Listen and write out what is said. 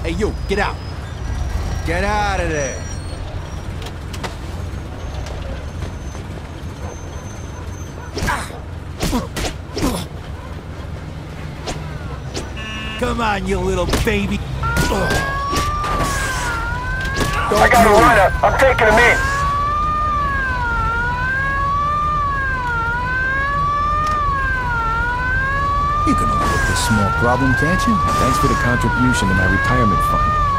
Hey, you, get out. Get out of there. Come on, you little baby. I got a runner. I'm taking him in. You can overlook this small problem, can't you? Thanks for the contribution to my retirement fund.